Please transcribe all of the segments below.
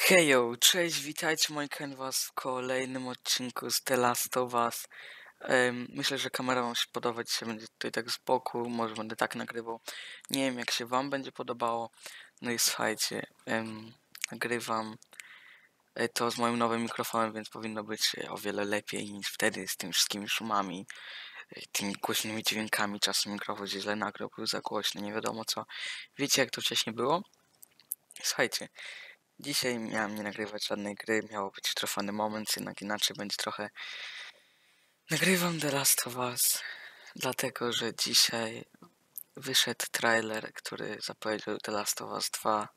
Hejo, cześć, witajcie moi was w kolejnym odcinku z The Last of Us. Myślę, że kamera wam się podoba, dzisiaj będzie tutaj tak z boku, może będę tak nagrywał. Nie wiem jak się wam będzie podobało. No i słuchajcie, nagrywam to z moim nowym mikrofonem, więc powinno być o wiele lepiej niż wtedy z tymi wszystkimi szumami, tymi głośnymi dźwiękami. Czasem mikrofon się źle nagrał, był za głośny, nie wiadomo co. Wiecie jak to wcześniej było? Słuchajcie. Dzisiaj miałem nie nagrywać żadnej gry, miało być trofany moment, jednak inaczej będzie trochę. Nagrywam The Last of Us, dlatego że dzisiaj wyszedł trailer, który zapowiedział The Last of Us 2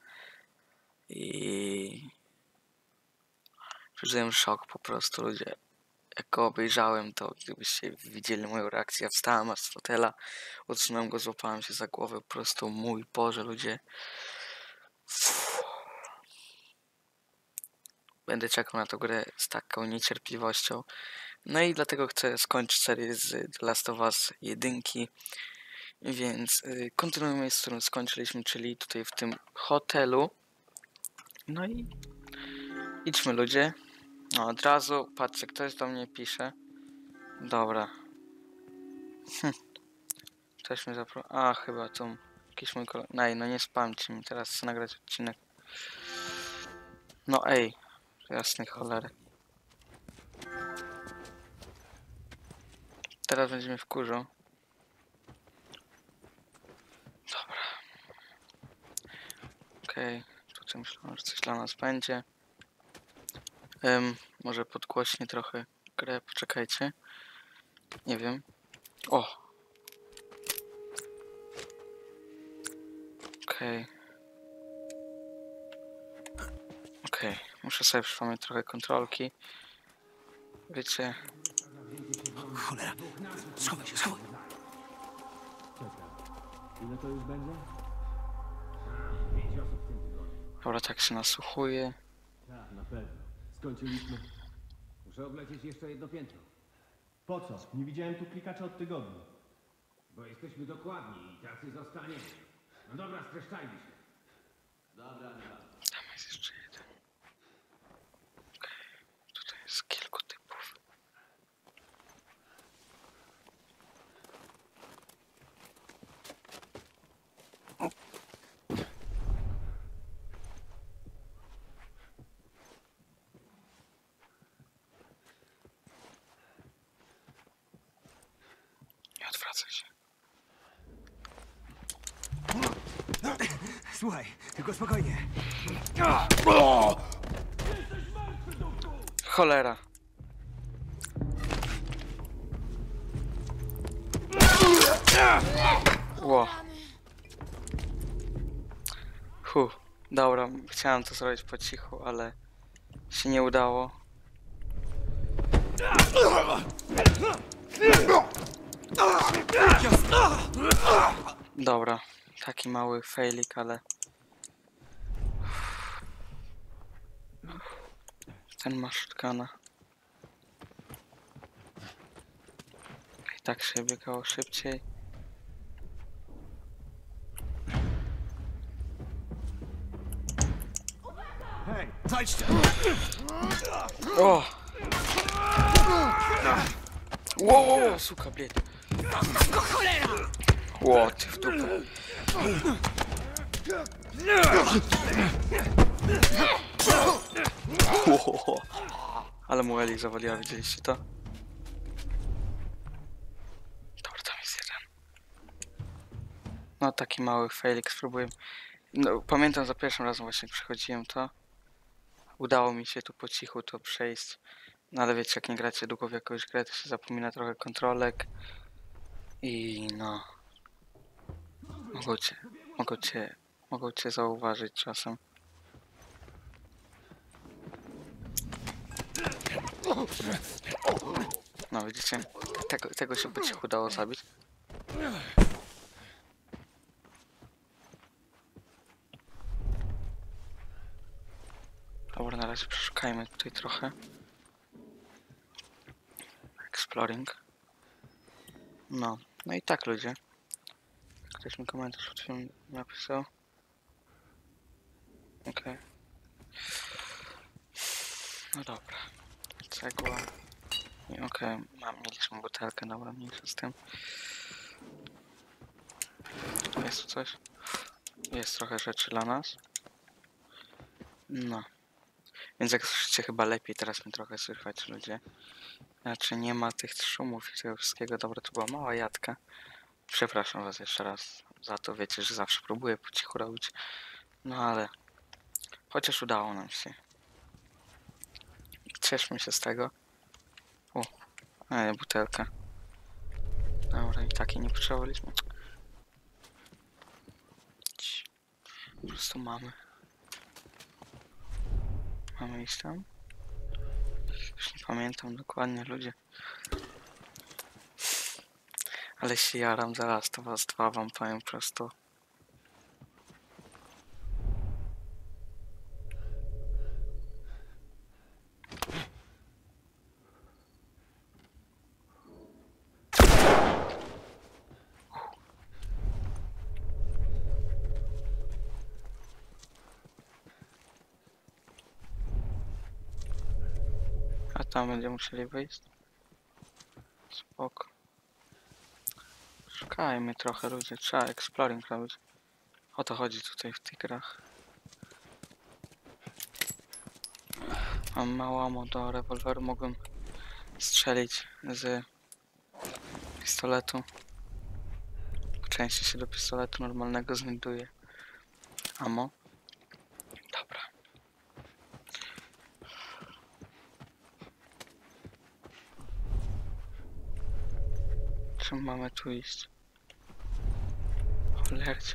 i przeżyłem szok po prostu, ludzie. Jak go obejrzałem, to gdybyście widzieli moją reakcję, ja wstałem aż z fotela, odsunąłem go, złapałem się za głowę, po prostu mój Boże, ludzie. Będę czekał na tę grę z taką niecierpliwością. No i dlatego chcę skończyć serię z The Last of Us 1. Więc kontynuujemy z którym skończyliśmy, czyli tutaj w tym hotelu. No i idźmy ludzie. No, od razu, patrzcie, ktoś do mnie pisze. Dobra. Ktoś mnie zaprosił. A, chyba tu jakiś mój kolega. No nie spamcie mi, teraz chcę nagrać odcinek. No ej, jasny cholery. Teraz będzie mnie wkurzał. Dobra. Okej, tutaj myślałem, że coś dla nas będzie. Może podgłośnie trochę grę, poczekajcie. Nie wiem. O! Okej. Okej, muszę sobie przypomnieć trochę kontrolki. Wiecie... Cholera! Schowaj się, schowaj! Ile to już będzie? 5 osób w tym tygodniu. Dobra, tak się nasłuchuje. Tak, na pewno. Skończyliśmy. Muszę oblecieć jeszcze jedno piętro. Po co? Nie widziałem tu klikacza od tygodni. Bo jesteśmy dokładni i tacy zostaniemy. No dobra, streszczajmy się. Dobra, dobra. Tam jest jeszcze jeden. Okej, tutaj jest kilku typów. Nie odwracaj się. Słuchaj, tylko spokojnie. Cholera. Ło. Dobra, chciałem to zrobić po cichu, ale się nie udało. Dobra, taki mały failik, ale... Ten ma shotguna. I tak się biegało szybciej. Hej, walczcie! O! Wow, suka, bled. Cholera! Ło, ty w dupę. Ło. Ale mu Eli zawaliła, widzieliście to? Dobra, tam jest jeden. No taki mały failik, spróbuję. No, pamiętam za pierwszym razem właśnie jak przychodziłem to. Udało mi się tu po cichu to przejść. No ale wiecie, jak nie gracie długo w jakąś grę, to się zapomina trochę kontrolek. I no... Mogą cię zauważyć czasem. No widzicie, tego się po cichu udało zabić. Dobra, na razie przeszukajmy tutaj trochę. Exploring. No i tak ludzie. Ktoś mi komentarz przed chwilą napisał. Okej. No dobra. Cegła. I okej, mieliśmy butelkę, dobra, mniejsza z tym. Jest tu coś? Jest trochę rzeczy dla nas. No. Więc jak słyszycie, chyba lepiej teraz mnie trochę słychać, ludzie. Znaczy nie ma tych szumów i tego wszystkiego. Dobra, to była mała jadka. Przepraszam was jeszcze raz za to. Wiecie, że zawsze próbuję po cichu robić. No ale chociaż udało nam się. Cieszmy się z tego. O, butelka. Dobra, i takiej nie potrzebowaliśmy. Po prostu mamy. Mamy iść tam? Już nie pamiętam dokładnie, ludzie. Ale się jaram, zaraz to was dwa wam powiem prosto. A tam będziemy musieli wyjść. Spoko. Szukajmy trochę, ludzie. Trzeba exploring robić. O to chodzi tutaj w tych grach. Mam mało ammo do rewolweru. Mogłem strzelić z pistoletu. Częściej się do pistoletu normalnego znajduje ammo. Dobra. Czym mamy tu iść? Cholercie.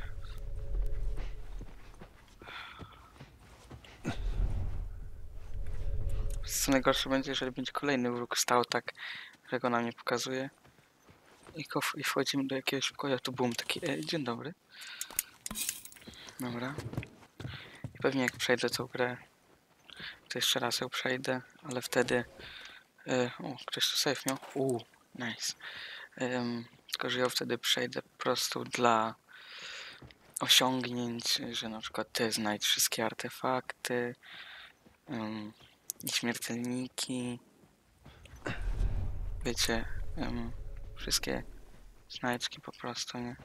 Co najgorsze będzie, jeżeli będzie kolejny wróg stał tak, którego nam nie pokazuje. I wchodzimy do jakiegoś pokoju, tu boom, taki dzień dobry. Dobra. I pewnie jak przejdę tą grę, to jeszcze raz ją przejdę, ale wtedy... o, ktoś tu safe miał. Nice. Tylko, że ja wtedy przejdę po prostu dla osiągnięć, że na przykład ty znajdź wszystkie artefakty, śmiertelniki, wiecie, wszystkie znajdźki po prostu, nie?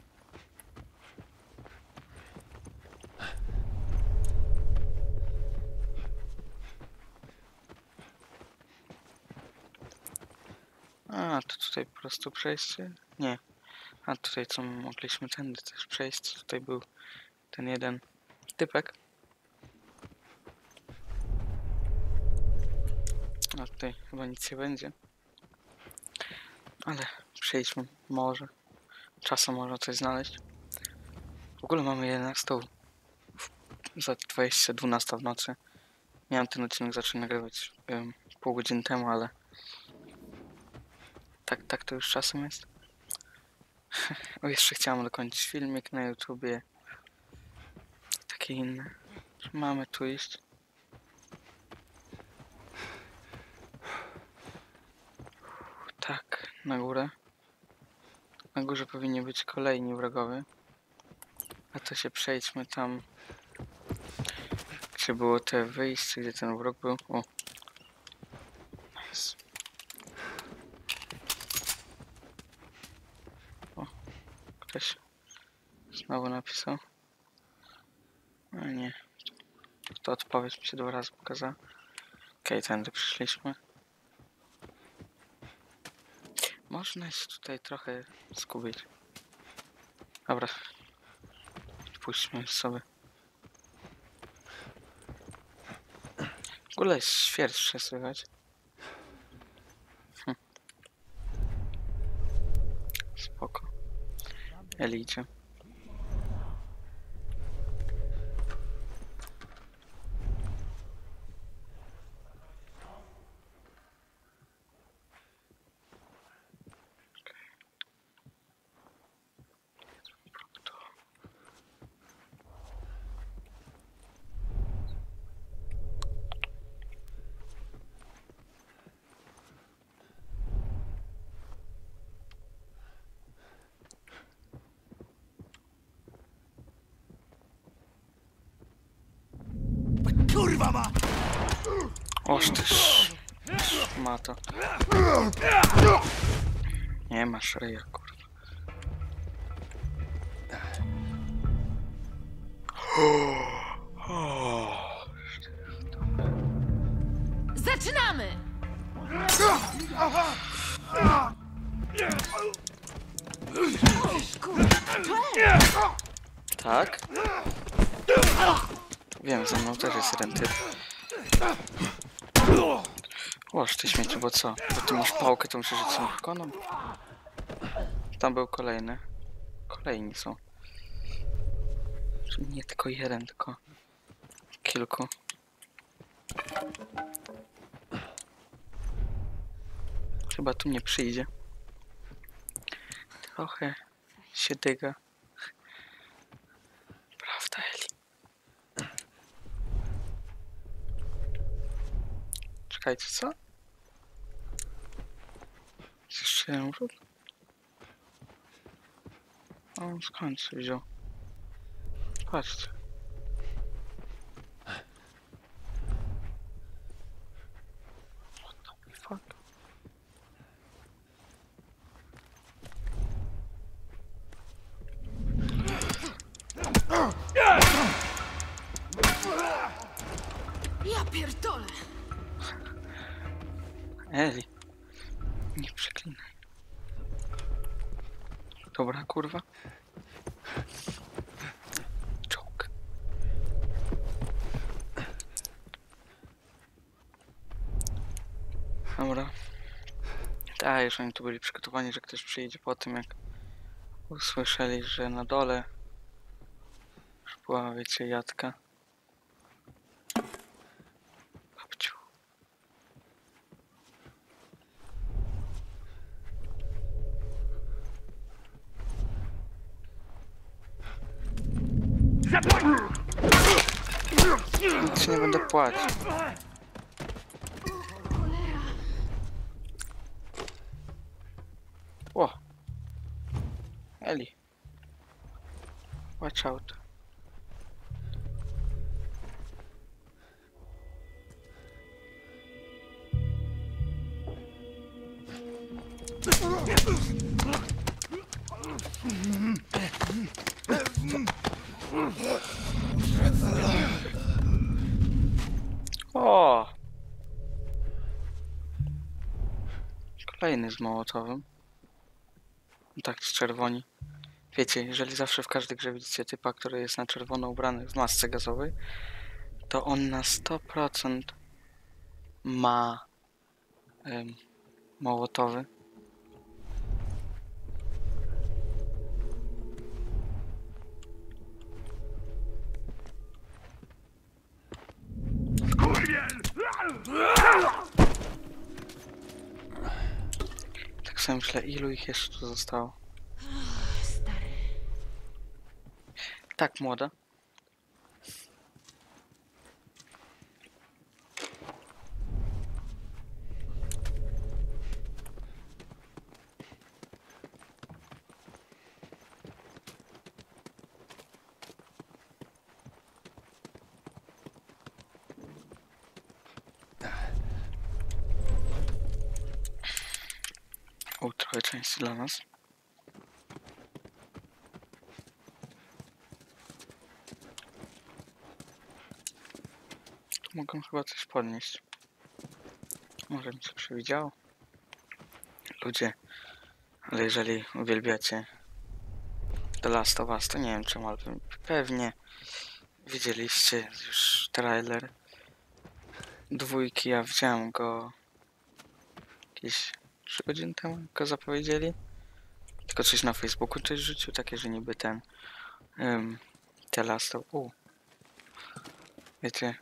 A, to tutaj po prostu przejście? Nie. A tutaj co mogliśmy tędy też przejść. Tutaj był ten jeden typek. A tutaj chyba nic nie będzie. Ale przejdźmy może. Czasem można coś znaleźć. W ogóle mamy 11 za 12 w nocy. Miałem ten odcinek zacząć nagrywać pół godziny temu, ale tak to już czasem jest. O, jeszcze chciałem dokończyć filmik na YouTubie. Takie inne. Mamy tu iść. Tak, na górę. Na górze powinni być kolejni wrogowie. A to się przejdźmy tam, gdzie było te wyjście, gdzie ten wróg był. O. Nice. O. Ktoś znowu napisał. A nie. To odpowiedź mi się 2 razy pokazała. Okej, tędy przyszliśmy. Można się tutaj trochę skupić. Dobra. Puśćmy sobie. W ogóle świerszcze słychać. Spoko. Eli idzie. Kurwa ma! Oż ty ma to. Nie masz ryja, kurwa. Zaczynamy! Tak? Wiem, ze mną też jest jeden typ. Łoż ty śmieci, bo co? Bo ty masz pałkę, to musisz rzucić koną? Tam był kolejny. Kolejni są. Nie tylko jeden, tylko kilku. Chyba tu nie przyjdzie. Trochę się dyga. Prawda, Eli? Czekajcie, co? Jeszcze jeden rzut? O, skąd się wziął? Patrzcie. What the fuck? Ja pierdolę! Eli, nie przeklinaj. Dobra, kurwa. Czołg. Dobra. Tak, już oni tu byli przygotowani, że ktoś przyjdzie po tym, jak usłyszeli, że na dole już była, wiecie, jadka. Babciu. Nic ci nie będę płacił. O! Eli. Watch out. O! Kolejny z Mołotowym. Tak, z czerwoni. Wiecie, jeżeli zawsze w każdej grze widzicie typa, który jest na czerwono ubrany w masce gazowej, to on na 100% ma Mołotowy. Tak sobie myślę, ilu ich jeszcze tu zostało. Stary. Tak, młoda. O, trochę części dla nas. Tu mogę chyba coś podnieść. Może mi się przewidziało. Ludzie, ale jeżeli uwielbiacie The Last of Us, to nie wiem czemu, ale pewnie widzieliście już trailer dwójki. Ja widziałem go jakieś 3 godziny temu, jak go zapowiedzieli. Tylko coś na Facebooku coś rzucił, takie, że niby ten The Last of Us. Wiecie,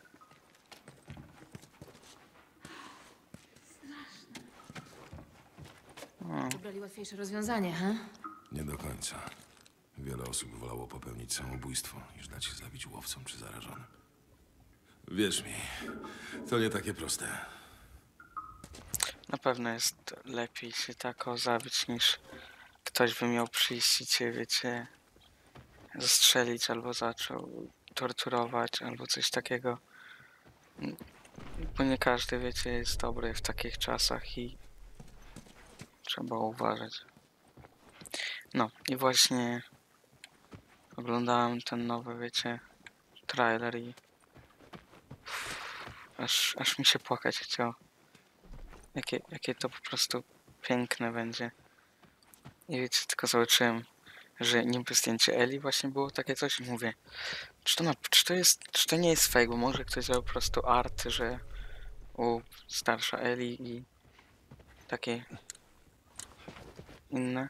Wybrali łatwiejsze rozwiązanie, ha? Nie do końca. Wiele osób wolało popełnić samobójstwo, niż dać się zabić łowcom czy zarażonym. Wierz mi, to nie takie proste. na pewno jest lepiej się tak zabić, niż ktoś by miał przyjść i cię, wiecie, zastrzelić albo zaczął torturować albo coś takiego. Bo nie każdy, wiecie, jest dobry w takich czasach i trzeba uważać. No i właśnie oglądałem ten nowy, wiecie, trailer i aż mi się płakać chciało. Jakie to po prostu piękne będzie. I wiecie, tylko zobaczyłem, że niby zdjęcie Eli właśnie było takie coś i mówię, czy to nie jest fake, bo może ktoś zrobił po prostu art, że starsza Eli i takie inne.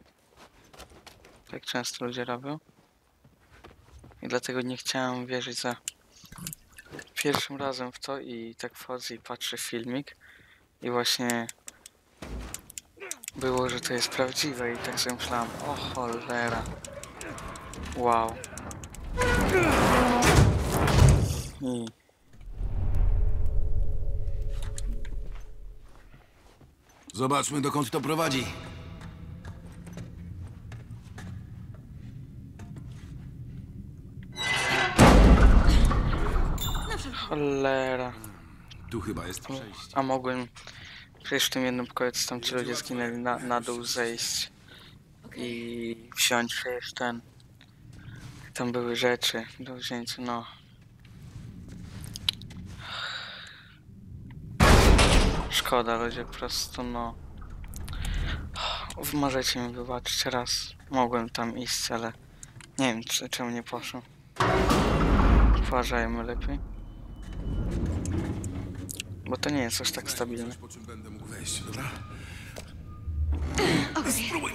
Tak często ludzie robią. I dlatego nie chciałem wierzyć za pierwszym razem w to i tak wchodzę i patrzę filmik i właśnie było, że to jest prawdziwe i tak sobie myślałem, o cholera. Wow. I Zobaczmy, dokąd to prowadzi. cholera. Tu chyba jest przejście. A mogłem przecież w tym jednym pokoju, co tam ci ludzie zginęli, na dół zejść i wziąć przecież ten. Tam były rzeczy do wzięcia, no. Szkoda, ludzie, po prostu, no. Możecie mi wybaczyć raz. Mogłem tam iść, ale nie wiem, czemu nie poszło. Uważajmy lepiej. Bo to nie jest aż tak stabilne. Po czym będę mógł wejść, dobra? Spróbujmy.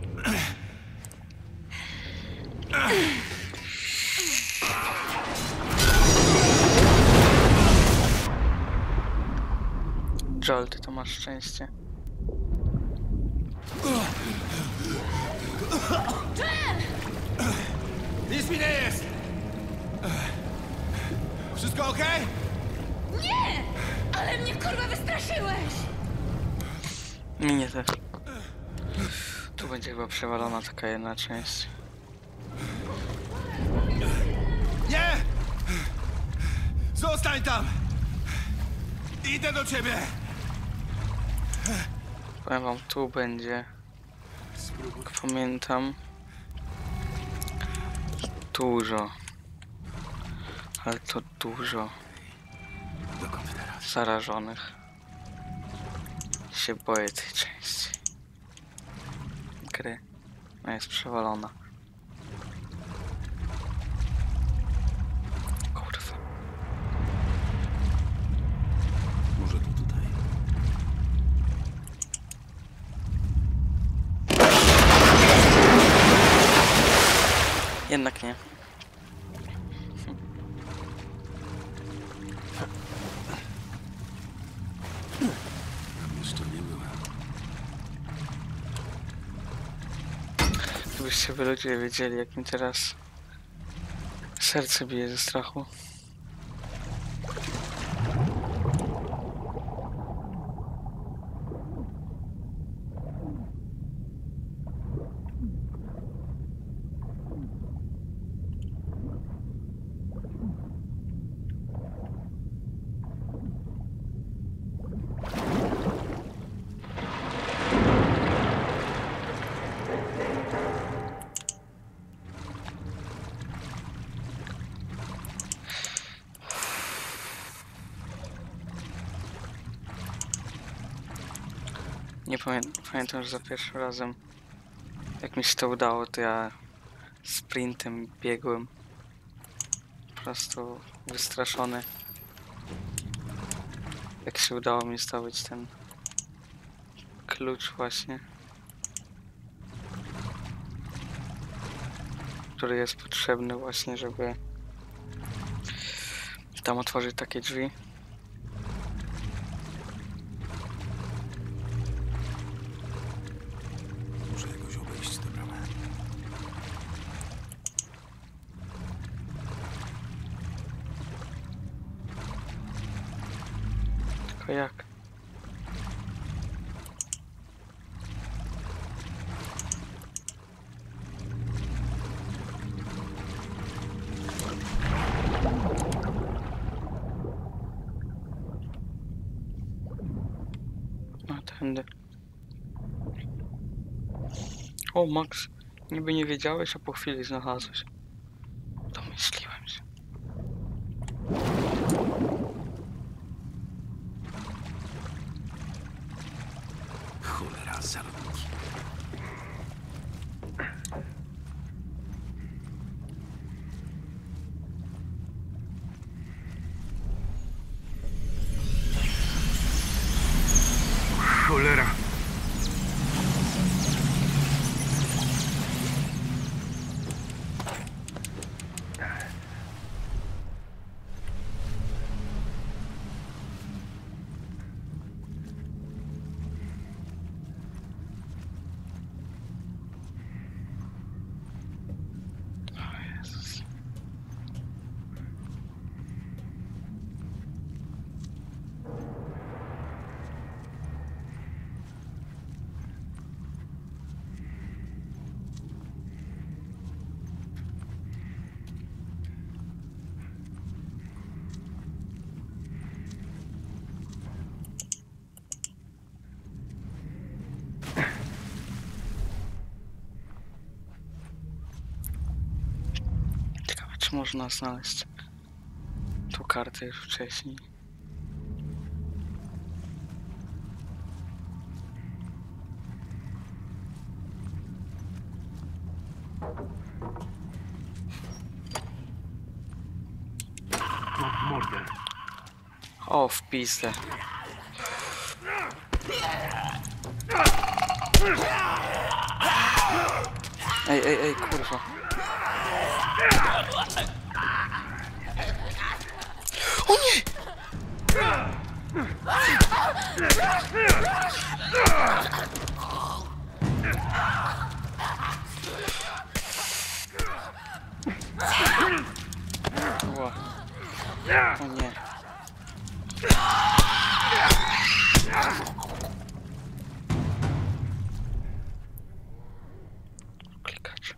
Joel, ty to masz szczęście. Nic mi nie jest! Wszystko okej? Nie! Ale mnie kurwa wystraszyłeś! Mnie też. Tu będzie chyba przewalona taka jedna część. Nie! Zostań tam! Idę do ciebie! Powiem wam, tu będzie. Jak pamiętam. Dużo. Ale to dużo. Dokąd teraz? Zarażonych. Się boję tej części gry. No jest przewalona. Kurwa. Może to tutaj. Jednak nie. Tam jeszcze nie byłem. Gdybyście wy ludzie wiedzieli, jak mi teraz serce bije ze strachu. Nie pamiętam, że za pierwszym razem, jak mi się to udało, to ja sprintem biegłem. Po prostu wystraszony. Jak się udało mi zdobyć ten klucz właśnie, który jest potrzebny właśnie, żeby tam otworzyć takie drzwi. Muszę jakoś obejść tę bramę. Tylko jak? tędy. O, Max, niby nie wiedziałeś, a po chwili znalazłeś. Domyśliłem się. Cholera, zarodniki. Cholera. Jezus. Ciekawe, czy można znaleźć tą kartę już wcześniej. O, w pizdę. Ej, kurwa. O nie! Ła. O nie. Klikacz.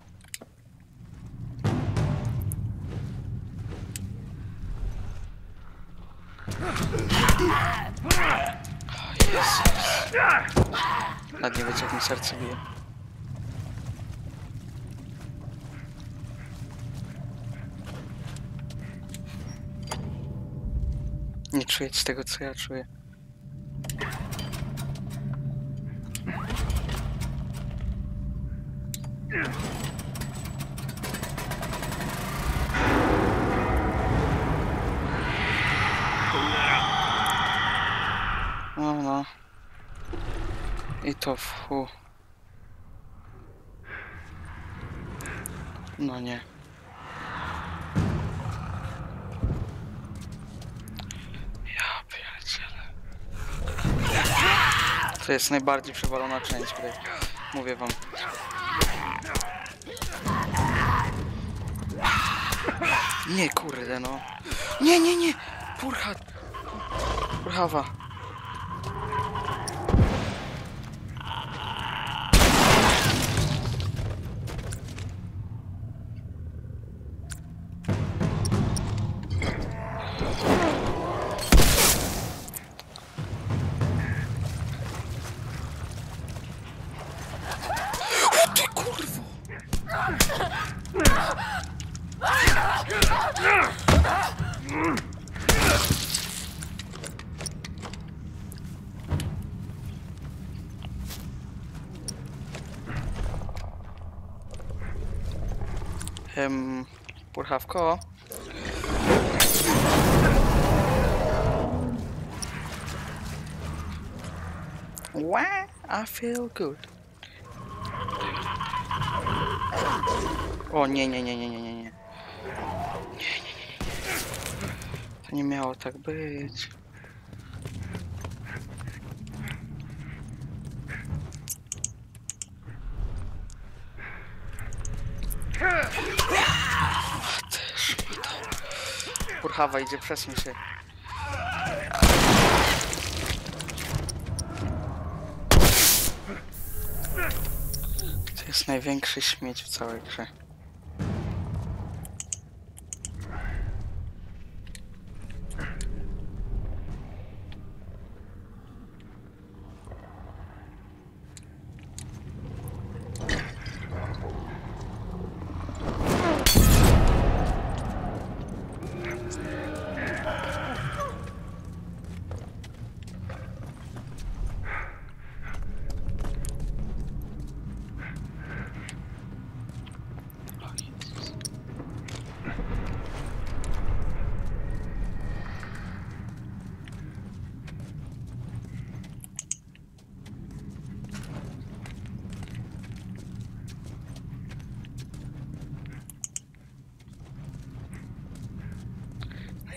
O Jezus. Nad nie wiecie, jak mi serce bije. Nie czujecie tego, co ja czuję. No. I to fu. No nie. Ja pierdzielę. To jest najbardziej przewalona część gry. Mówię wam. Nie, kurde, no. Nie. Purchawa. O ty kurwo! Purchawko. Why? I feel good. O nie. To nie miało tak być. Też Purchawa idzie, przesuń się. To jest największy śmieć w całej grze.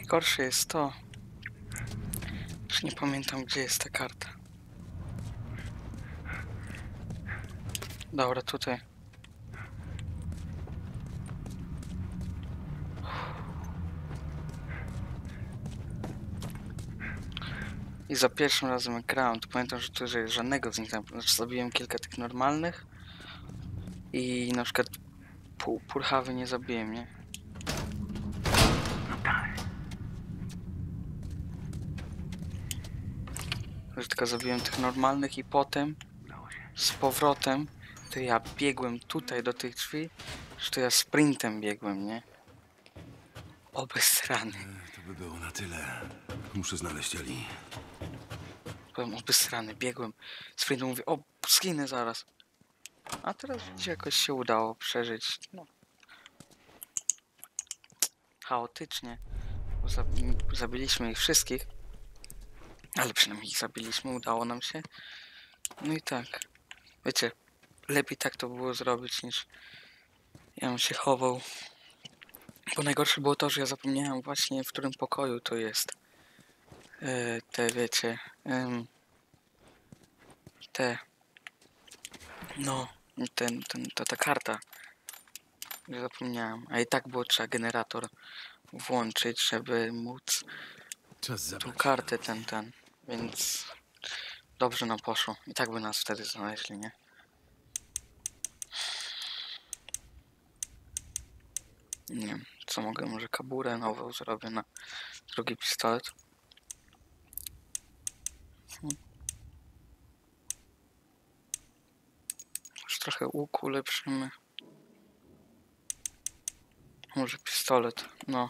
Najgorsze jest to, że nie pamiętam, gdzie jest ta karta. Dobra, tutaj. I za pierwszym razem jak grałem, to pamiętam, że tu że żadnego z nich tam... Znaczy zabiłem kilka tych normalnych. I na przykład purchawy nie zabiłem, nie? Że tylko zabiłem tych normalnych i potem z powrotem to ja biegłem tutaj do tych drzwi, że to ja sprintem biegłem, nie? Obesrany. To by było na tyle. Muszę znaleźć Eli. Byłem obesrany, biegłem sprintem, mówię, o, zginę zaraz. A teraz widzicie, jakoś się udało przeżyć, no. Chaotycznie. Bo zabiliśmy ich wszystkich. Ale przynajmniej ich zabiliśmy, udało nam się. No i tak. Wiecie, lepiej tak to było zrobić, niż ja bym się chował. Bo najgorsze było to, że ja zapomniałem właśnie, w którym pokoju to jest. Te, wiecie... te... No, ta karta. Że zapomniałem. A i tak było trzeba generator włączyć, żeby móc Czas tą zabrać. kartę ten. Więc dobrze nam poszło. I tak by nas wtedy znaleźli, nie? Nie wiem, co mogę, może kaburę nową zrobię na drugi pistolet. Już trochę łuku ulepszymy. Może pistolet, no.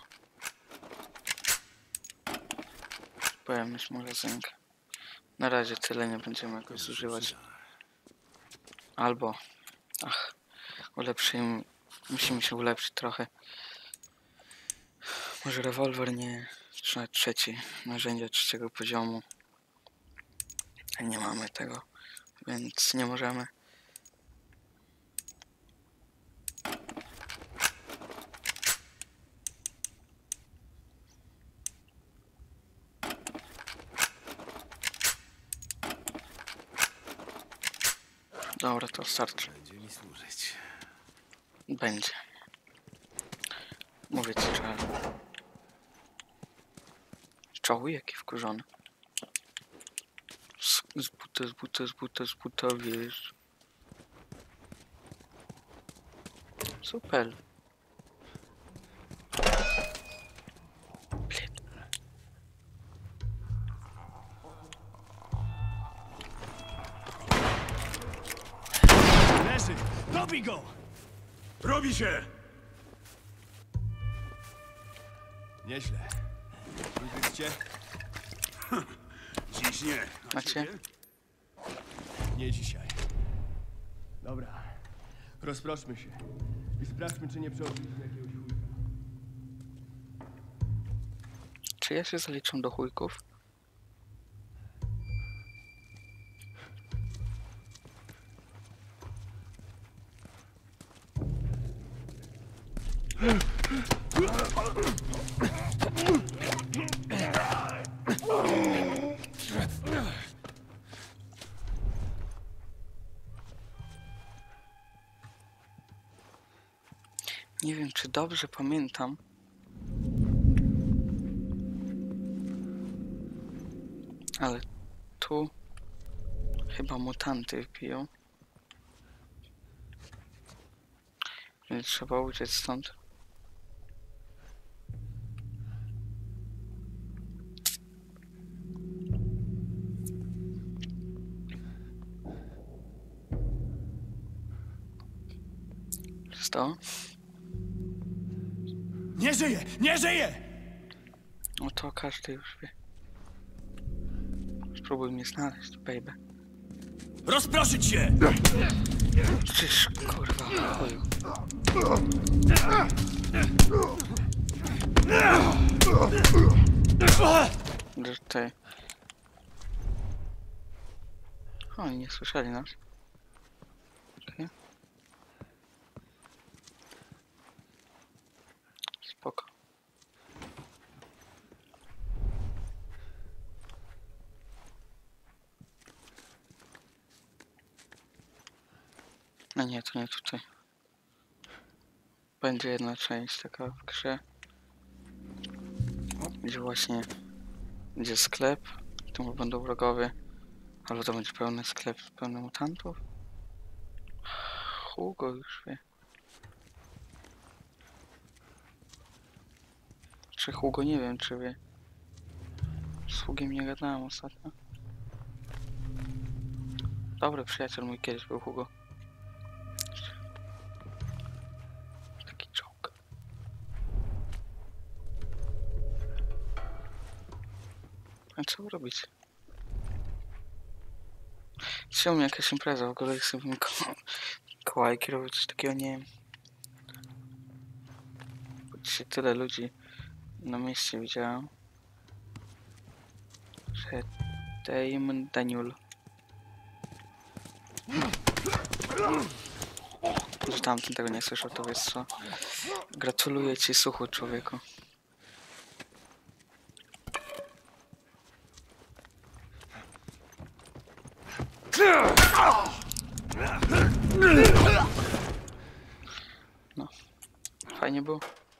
Powiem już magazynkę. Na razie tyle, nie będziemy jakoś zużywać. Albo, ulepszymy, musimy się ulepszyć trochę. Może rewolwer nie, czy nawet trzeci, narzędzia trzeciego poziomu. Nie mamy tego, więc nie możemy. Dobra, to starczy. Będzie mi służyć. Będzie. Mówię ci, że... Czoły jaki wkurzony. Z buta, wiesz. Super. Leży! Dobij go! Robi się! Nieźle. Ugryźcie? Dziś nie. A Macie? ciebie? Nie dzisiaj. Dobra. Rozproszmy się. I sprawdźmy, czy nie przeoczyliśmy jakiegoś chujka. Czy ja się zaliczam do chujków? Nie wiem, czy dobrze pamiętam. Ale tu chyba mutanty wbiją. Więc trzeba uciec stąd. Co? Nie żyje! Nie żyje! No to każdy już wie. Spróbuj mnie znaleźć, baby. Rozproszyć się! Czyż, kurwa, chuju. Że ty... Oni nie słyszeli nas. Okay. Spoko. No nie, to nie tutaj. Będzie jedna część taka w grze. Gdzie właśnie będzie sklep, tu będą wrogowie. Albo to będzie pełny sklep pełny mutantów. Hugo już wie. Czy Hugo nie wiem, czy wie. Z Hugiem nie gadałem ostatnio. Dobry przyjaciel mój kiedyś był Hugo. Taki czołg. A co robić? Dzisiaj u mnie jakaś impreza, w ogóle chcę kołajki robić, coś takiego nie wiem. Bo dzisiaj tyle ludzi na mieście widziałem, że Damon Daniel. Że tamten tego nie słyszał, to wiesz co? Gratuluję ci, słuchu człowieku. No, fajnie było.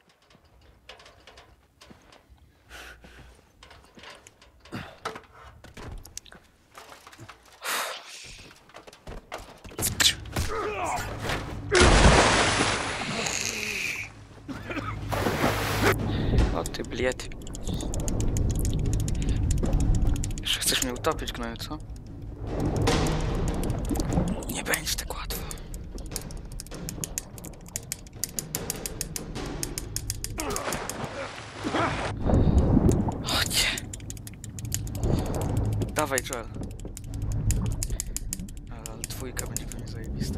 O ty bliet. Jeszcze chcesz mnie utopić, gnoju, co? Nie będzie tak łatwo. O nie. Dawaj, Joel. Ale dwójka będzie pewnie zajebista.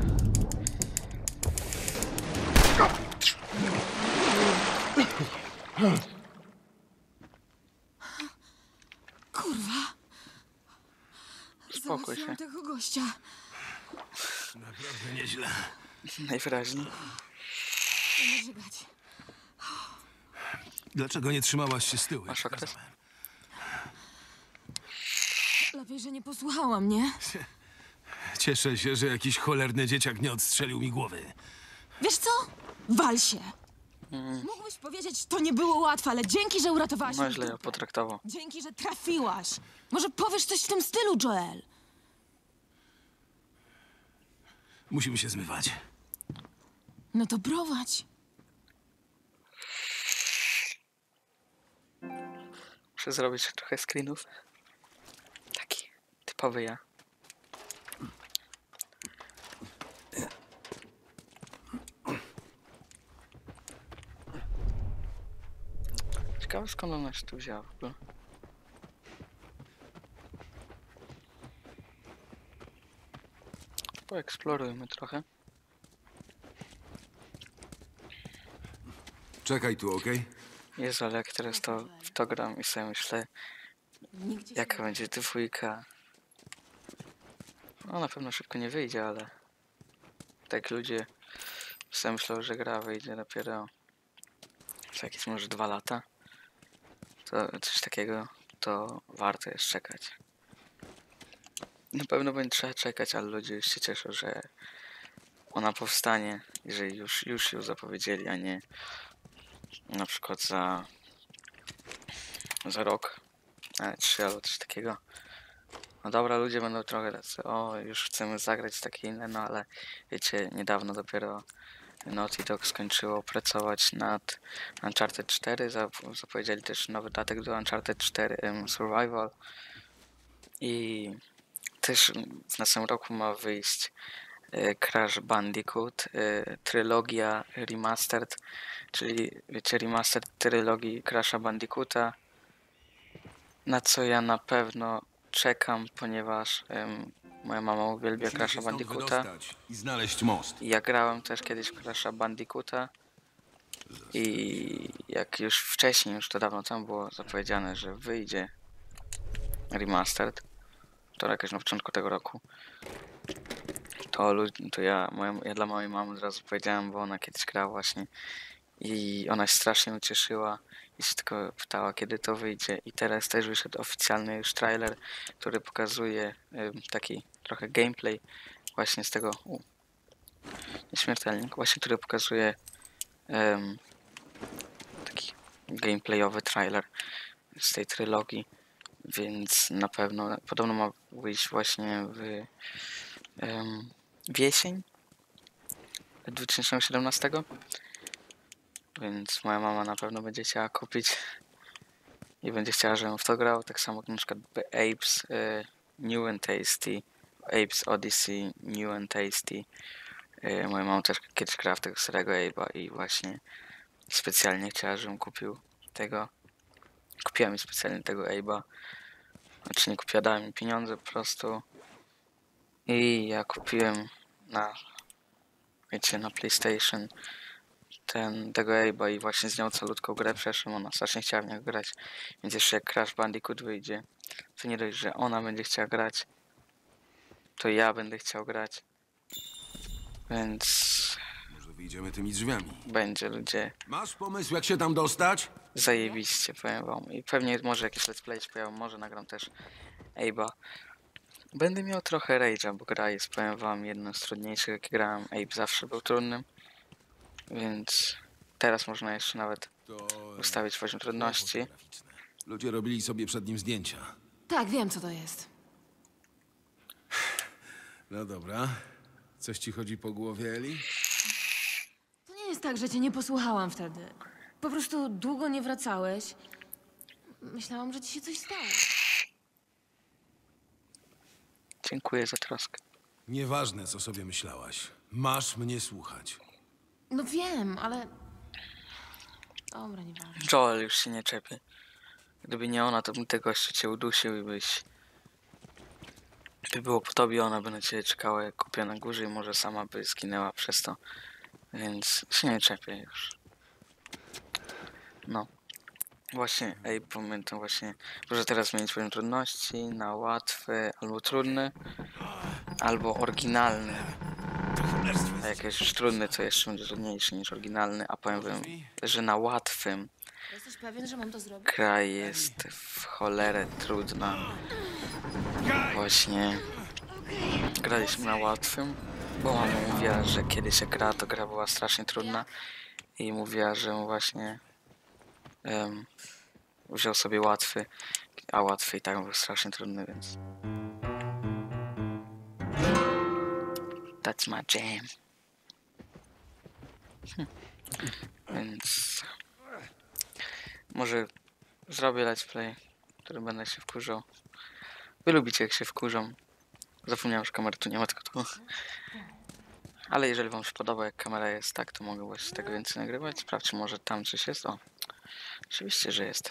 Kurwa. Spokój się. Załatwiłam tego gościa. Naprawdę nieźle. Najwyraźniej. Nie żygać. Dlaczego nie trzymałaś się z tyłu? Masz okres? Lepiej, że nie posłuchała mnie. Cieszę się, że jakiś cholerny dzieciak nie odstrzelił mi głowy. Wiesz co? Wal się. Mógłbyś powiedzieć, to nie było łatwe, ale dzięki, że uratowałaś No mi źle ją dupę. potraktował. Dzięki, że trafiłaś. Może powiesz coś w tym stylu, Joel? Musimy się zmywać. No to prowadź. Muszę zrobić trochę screenów. Taki typowy ja. Ciekawe skąd ona się tu wzięła w ogóle. Poeksplorujmy trochę. Czekaj tu, okej? Jezu, ale jak teraz to w to gram i sobie myślę, Nigdzie się jaka będzie dwójka. No na pewno szybko nie wyjdzie, ale tak ludzie sobie myślą, że gra wyjdzie dopiero za jakieś może 2 lata. To coś takiego to warto jest czekać. Na pewno będzie trzeba czekać, ale ludzie już się cieszą, że ona powstanie, jeżeli już ją zapowiedzieli, a nie na przykład za rok, nawet 3 albo coś takiego. No dobra, ludzie będą trochę tacy, o już chcemy zagrać takie inne, no ale wiecie, niedawno dopiero Naughty Dog skończyło pracować nad Uncharted 4, zapowiedzieli też nowy dodatek do Uncharted 4 Survival i też w następnym roku ma wyjść Crash Bandicoot, trylogia remastered, czyli wiecie, remastered trylogii Crasha Bandicoota, na co ja na pewno czekam, ponieważ moja mama uwielbia Crasha Bandicoota i znaleźć most. i ja grałem też kiedyś w Crasha Bandicoota i jak już wcześniej, już to dawno temu było zapowiedziane, że wyjdzie remastered, to jakoś na początku tego roku, to ja dla mojej mamy od razu powiedziałem, bo ona kiedyś grała właśnie i ona się strasznie ucieszyła i się tylko pytała, kiedy to wyjdzie. I teraz też wyszedł oficjalny już trailer, który pokazuje taki trochę gameplay właśnie z tego Nieśmiertelnik, właśnie, który pokazuje taki gameplayowy trailer z tej trylogii, więc na pewno, podobno ma wyjść właśnie w jesień 2017, więc moja mama na pewno będzie chciała kupić i będzie chciała, żebym w to grał, tak samo jak na przykład Apes New and Tasty, Apes Odyssey New and Tasty. Moja mama też kiedyś grała w tego starego Abe'a i właśnie specjalnie chciała, żebym kupił tego. Kupiła mi specjalnie tego Abe'a. Znaczy nie kupiła, dała mi pieniądze po prostu. I ja kupiłem wiecie, na PlayStation tego Abe'a i właśnie z nią calutką grę przeszłem. Ona strasznie chciała w niego grać. Więc jeszcze jak Crash Bandicoot wyjdzie, to nie dość, że ona będzie chciała grać, to ja będę chciał grać. Więc Może wyjdziemy tymi drzwiami. będzie, ludzie, Masz pomysł, jak się tam dostać? zajebiście, powiem wam. I pewnie może jakieś let's play się pojawią, może nagram też Abe'a. Będę miał trochę rage'a, bo gra jest, powiem wam, jedną z trudniejszych, jakie grałem. Abe zawsze był trudnym, więc teraz można jeszcze nawet To ustawić poziom trudności. fotograficzne. Ludzie robili sobie przed nim zdjęcia. Tak, wiem, co to jest. No dobra. Coś ci chodzi po głowie, Eli? To nie jest tak, że cię nie posłuchałam wtedy. Po prostu długo nie wracałeś. Myślałam, że ci się coś stało. Dziękuję za troskę. Nieważne, co sobie myślałaś. Masz mnie słuchać. No wiem, ale... Dobra, nieważne. Joel już się nie czepi. Gdyby nie ona, to bym tego gościa cię udusił i by było po tobie, ona by na ciebie czekała jak kupię na górze i może sama by zginęła przez to. Więc się nie czepię już. No. Właśnie, pamiętam właśnie, może teraz zmienić poziom trudności na łatwy, albo trudny, albo oryginalny. A jak jest już trudny, to jeszcze będzie trudniejszy niż oryginalny, a powiem wam, że na łatwym Jesteś pewien, że mam to zrobić? gra jest w cholerę trudna. Właśnie graliśmy na łatwym, bo mama mówiła, że kiedyś jak gra, to gra była strasznie trudna i mówiła, że właśnie wziął sobie łatwy, a łatwy i tak był strasznie trudny, więc that's my jam. Więc może zrobię let's play, który będę się wkurzał. Wy lubicie, jak się wkurzą. Zapomniałem, że kamery tu nie ma, tylko tu. Ale jeżeli wam się podoba, jak kamera jest tak, to mogę właśnie tak więcej nagrywać. Sprawdźcie, może tam coś jest. O, oczywiście, że jest.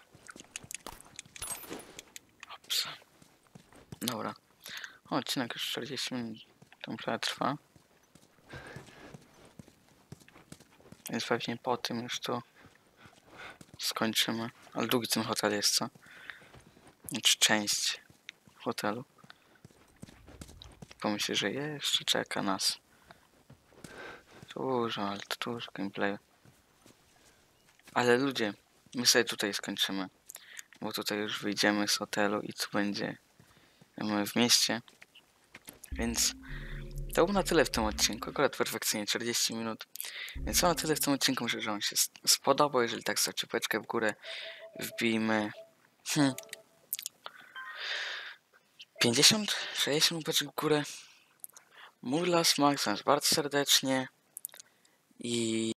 Ops. Dobra. O, odcinek już 40 minut tam prawie trwa. Więc pewnie po tym już to skończymy. Ale długi ten hotel jest, co? Znaczy część hotelu. Pomyślę, że jeszcze czeka nas dużo, ale to dużo gameplayu. Ale ludzie, my sobie tutaj skończymy. Bo tutaj już wyjdziemy z hotelu i tu będzie w mieście. Więc to było na tyle w tym odcinku. Akurat perfekcyjnie 40 minut. Więc to na tyle w tym odcinku. Myślę, że wam się spodobał. Jeżeli tak, zostawcie łapeczkę w górę. Wbijmy 50, 60 łapeczek w górę. Mój Las Max, bardzo serdecznie. I